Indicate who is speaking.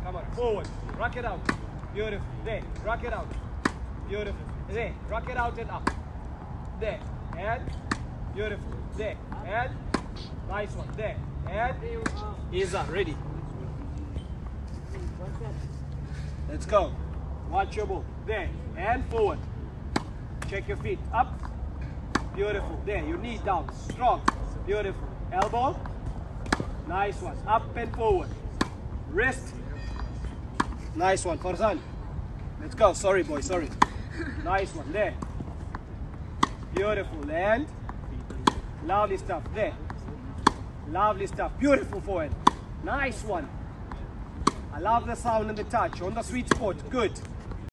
Speaker 1: Come on, forward. Rock it out. Beautiful. There. Rock it out. Beautiful. There. Rock it out and up. There. And beautiful. There. And nice one. There. And ease up. Ready. Let's go. Watch your move. There. And forward. Check your feet. Up. Beautiful. There. Your knee down. Strong. Beautiful. Elbow. Nice one. Up and forward. Wrist. Nice one. Farzan. Let's go. Sorry, boy. Sorry. Nice one. There. Beautiful. And lovely stuff. There. Lovely stuff. Beautiful forward. Nice one. I love the sound and the touch. On the sweet spot. Good.